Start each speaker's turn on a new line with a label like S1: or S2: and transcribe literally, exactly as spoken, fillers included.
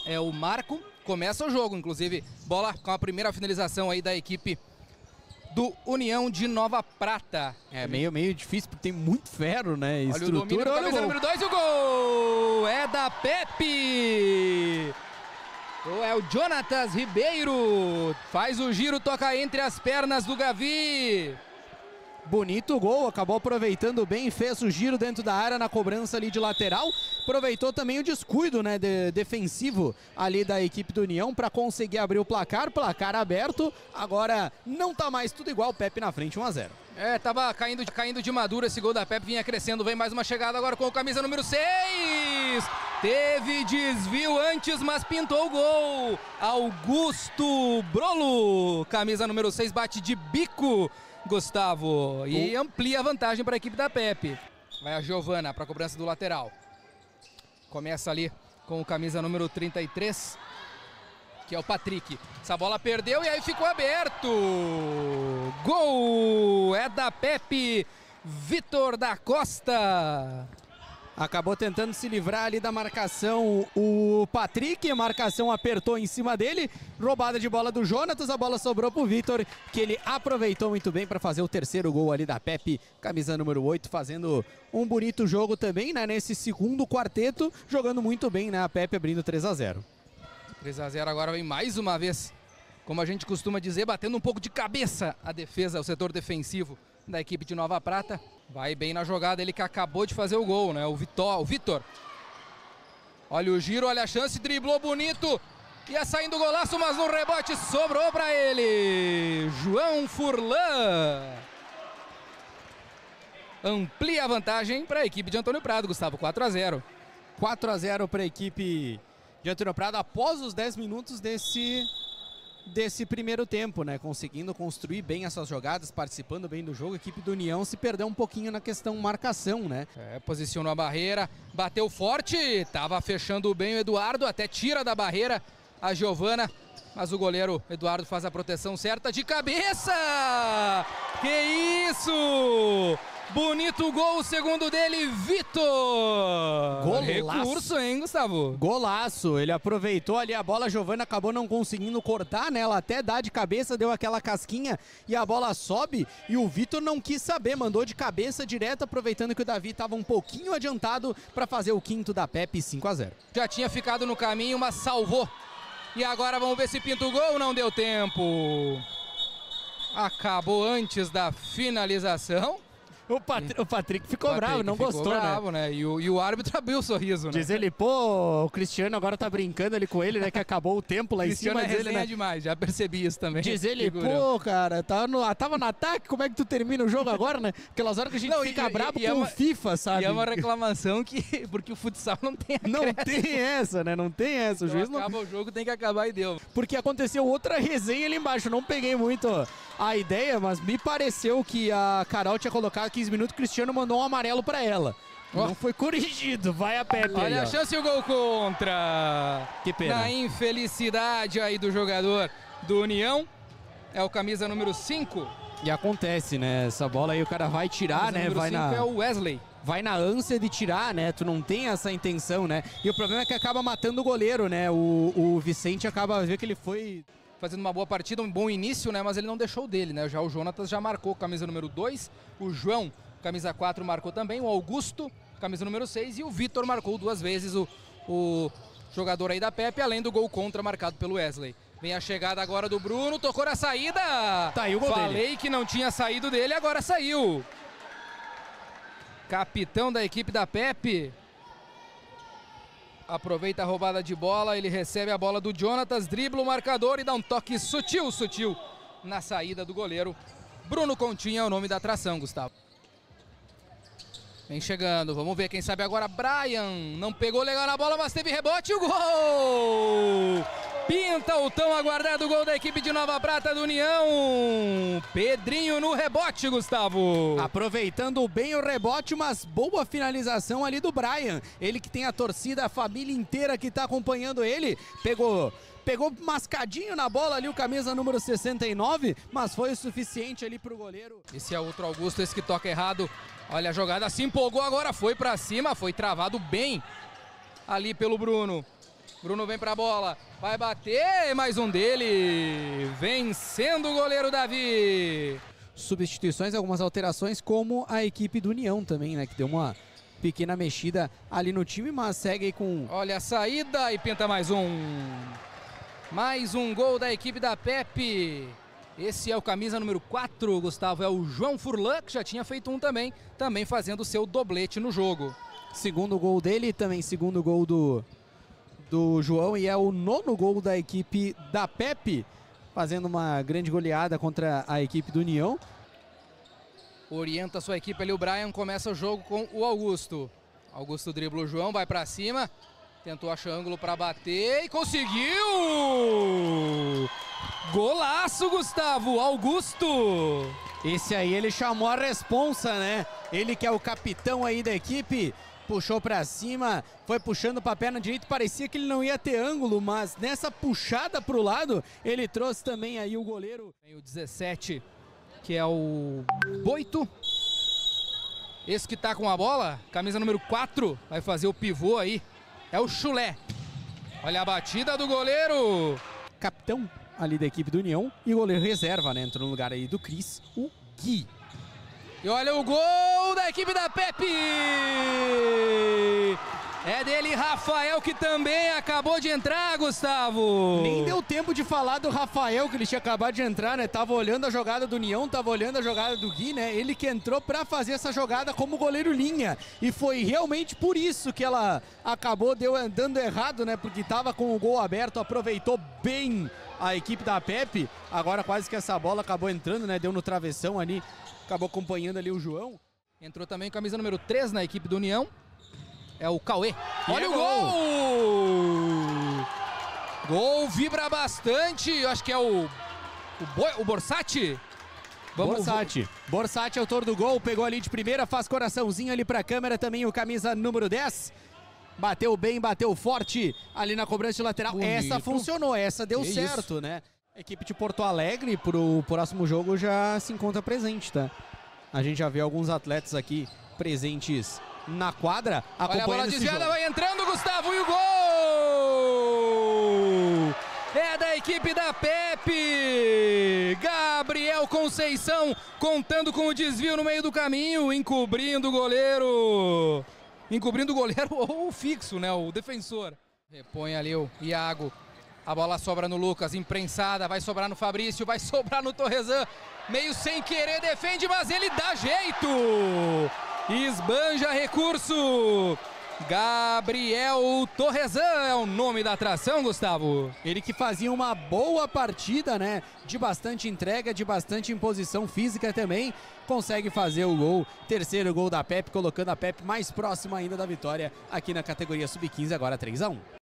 S1: é o Marco. Começa o jogo, inclusive, bola com a primeira finalização aí da equipe do União de Nova Prata.
S2: É meio, meio difícil porque tem muito ferro, né?
S1: Olha
S2: Estrutura,
S1: o domínio do camisa número dois e o gol! É da Pepe! É o Jonatas Ribeiro. Faz o giro, toca entre as pernas do Gavi.
S2: Bonito gol, acabou aproveitando bem, fez o giro dentro da área na cobrança ali de lateral. Aproveitou também o descuido, né, de, defensivo ali da equipe do União para conseguir abrir o placar, placar aberto. Agora não tá mais tudo igual, Pepe na frente, um a zero.
S1: É, tava caindo, caindo de madura esse gol da Pepe, vinha crescendo, vem mais uma chegada agora com o camisa número seis. Teve desvio antes, mas pintou o gol. Augusto Brolo, camisa número seis, bate de bico, Gustavo, e amplia a vantagem para a equipe da Pepe. Vai a Giovana para a cobrança do lateral. Começa ali com o camisa número trinta e três, que é o Patrick. Essa bola perdeu e aí ficou aberto. Gol! É da Pepe, Vitor da Costa.
S2: Acabou tentando se livrar ali da marcação o Patrick, a marcação apertou em cima dele, roubada de bola do Jonatas, a bola sobrou pro Vitor, que ele aproveitou muito bem para fazer o terceiro gol ali da Pepe, camisa número oito, fazendo um bonito jogo também, né, nesse segundo quarteto, jogando muito bem, né, a Pepe abrindo três a zero.
S1: três a zero agora vem mais uma vez, como a gente costuma dizer, batendo um pouco de cabeça a defesa, o setor defensivo da equipe de Nova Prata. Vai bem na jogada, ele que acabou de fazer o gol, né? O Vitor, o Vitor. Olha o giro, olha a chance, driblou bonito. Ia saindo o golaço, mas no rebote sobrou para ele. João Furlan. Amplia a vantagem para a equipe de Antônio Prado, Gustavo, quatro a zero.
S2: quatro a zero para a equipe de Antônio Prado após os dez minutos desse... desse primeiro tempo, né, conseguindo construir bem essas jogadas, participando bem do jogo. A equipe do União se perdeu um pouquinho na questão marcação, né?
S1: É, posicionou a barreira, bateu forte, tava fechando bem o Eduardo, até tira da barreira a Giovana, mas o goleiro Eduardo faz a proteção certa de cabeça! Que isso! Bonito gol, o segundo dele, Vitor!
S2: Golaço.
S1: Recurso, hein, Gustavo?
S2: Golaço, ele aproveitou ali a bola, a Giovana acabou não conseguindo cortar, né? Ela até dá de cabeça, deu aquela casquinha e a bola sobe e o Vitor não quis saber, mandou de cabeça direto, aproveitando que o Davi estava um pouquinho adiantado para fazer o quinto da Pepe, cinco a zero.
S1: Já tinha ficado no caminho, mas salvou. E agora vamos ver se pinta o gol, não deu tempo. Acabou antes da finalização.
S2: O, Pat o Patrick ficou
S1: o Patrick
S2: bravo, não
S1: ficou
S2: gostou,
S1: bravo,
S2: né?
S1: né? E o, e o árbitro abriu o sorriso, né?
S2: Diz ele, pô, o Cristiano agora tá brincando ali com ele, né? Que acabou o tempo lá em
S1: Cristiano
S2: cima
S1: é
S2: dele, né?
S1: demais, já percebi isso também.
S2: Diz ele,
S1: Figurão.
S2: pô, cara, tava no, tava no ataque, como é que tu termina o jogo agora, né? Aquelas horas que a gente
S1: Não,
S2: fica
S1: e,
S2: brabo
S1: e, e
S2: com
S1: é uma,
S2: o FIFA, sabe?
S1: E é uma reclamação que, porque o futsal não tem
S2: Não
S1: acréscimo.
S2: tem essa, né? Não tem essa. O
S1: Então
S2: juiz não...
S1: acaba o jogo, tem que acabar e deu.
S2: Porque aconteceu outra resenha ali embaixo, não peguei muito a ideia, mas me pareceu que a Carol tinha colocado quinze minutos, o Cristiano mandou um amarelo pra ela. Oh. Não foi corrigido, vai a Pepe.
S1: Olha
S2: aí,
S1: a
S2: ó.
S1: chance e o gol contra.
S2: Que pena.
S1: Na infelicidade aí do jogador do União, é o camisa número cinco.
S2: E acontece, né? Essa bola aí o cara vai tirar, né? Vai na...
S1: é o Wesley.
S2: Vai na ânsia de tirar, né? Tu não tem essa intenção, né? E o problema é que acaba matando o goleiro, né? O, o Vicente acaba vendo que ele foi...
S1: fazendo uma boa partida, um bom início, né? Mas ele não deixou dele, né? Já o Jonatas já marcou camisa número dois, o João, camisa quatro, marcou também, o Augusto, camisa número seis, e o Vitor marcou duas vezes, o, o jogador aí da Pepe, além do gol contra marcado pelo Wesley. Vem a chegada agora do Bruno, tocou na saída!
S2: Tá aí o gol
S1: Falei
S2: dele.
S1: que não tinha saído dele, agora saiu! Capitão da equipe da Pepe. Aproveita a roubada de bola, ele recebe a bola do Jonatas, dribla o marcador e dá um toque sutil, sutil na saída do goleiro. Bruno Continha é o nome da atração, Gustavo. Vem chegando, vamos ver quem sabe agora. Brian não pegou legal na bola, mas teve rebote e o gol! Pinta o tão aguardado gol da equipe de Nova Prata do União. Pedrinho no rebote, Gustavo.
S2: Aproveitando bem o rebote, mas boa finalização ali do Brian. Ele que tem a torcida, a família inteira que está acompanhando ele. Pegou... Pegou mascadinho na bola ali o camisa número sessenta e nove, mas foi o suficiente ali pro goleiro.
S1: Esse é outro Augusto, esse que toca errado. Olha a jogada, se empolgou agora, foi pra cima, foi travado bem ali pelo Bruno. Bruno vem pra bola, vai bater, mais um dele, vencendo o goleiro Davi.
S2: Substituições, algumas alterações, como a equipe do União também, né? Que deu uma pequena mexida ali no time, mas segue aí com...
S1: Olha a saída e pinta mais um. Mais um gol da equipe da Pepe. Esse é o camisa número quatro, Gustavo, é o João Furlan, que já tinha feito um também, também fazendo o seu doblete no jogo.
S2: Segundo gol dele, também segundo gol do, do João, e é o nono gol da equipe da Pepe, fazendo uma grande goleada contra a equipe do União.
S1: Orienta a sua equipe ali, o Brian começa o jogo com o Augusto. Augusto dribla o João, vai pra cima, tentou achar ângulo pra bater e conseguiu! Golaço, Gustavo, Augusto!
S2: Esse aí ele chamou a responsa, né? Ele que é o capitão aí da equipe, puxou pra cima, foi puxando pra perna direita, parecia que ele não ia ter ângulo, mas nessa puxada pro lado, ele trouxe também aí o goleiro.
S1: Tem o dezessete, que é o Boito. Esse que tá com a bola, camisa número quatro, vai fazer o pivô aí, é o Chulé. Olha a batida do goleiro.
S2: Capitão ali da equipe do União e o goleiro reserva, né? Entrou no lugar aí do Cris, o Gui.
S1: E olha o gol da equipe da Pepe! É dele, Rafael, que também acabou de entrar, Gustavo.
S2: Nem deu tempo de falar do Rafael, que ele tinha acabado de entrar, né? Tava olhando a jogada do União, tava olhando a jogada do Gui, né? Ele que entrou pra fazer essa jogada como goleiro linha. E foi realmente por isso que ela acabou deu, dando errado, né? Porque tava com o gol aberto, aproveitou bem a equipe da Pepe. Agora quase que essa bola acabou entrando, né? Deu no travessão ali, acabou acompanhando ali o João.
S1: Entrou também camisa número três na equipe do União. É o Cauê. Olha
S2: é
S1: o gol! Gol, vibra bastante. Eu acho que é o, o, Boi, o Borsatti.
S2: Vamos Borsatti. Borsatti, autor do gol, pegou ali de primeira, faz coraçãozinho ali pra câmera. Também o camisa número dez. Bateu bem, bateu forte ali na cobrança de lateral.
S1: Bonito.
S2: Essa funcionou, essa deu
S1: que
S2: certo,
S1: isso?
S2: né? A equipe de Porto Alegre pro próximo jogo já se encontra presente, tá? A gente já vê alguns atletas aqui presentes na quadra, acompanhando.
S1: Olha a bola desviada,
S2: jogo.
S1: vai entrando, Gustavo, e o gol! É da equipe da Pepe! Gabriel Conceição contando com o desvio no meio do caminho, encobrindo o goleiro. Encobrindo o goleiro ou o fixo, né? O defensor. Repõe ali o Iago. A bola sobra no Lucas, imprensada, vai sobrar no Fabrício, vai sobrar no Torresan. Meio sem querer, defende, mas ele dá jeito! Esbanja recurso. Gabriel Torresan é o nome da atração, Gustavo.
S2: Ele que fazia uma boa partida, né? De bastante entrega, de bastante imposição física também. Consegue fazer o gol. Terceiro gol da Pepe, colocando a Pepe mais próxima ainda da vitória aqui na categoria sub quinze, agora três a um.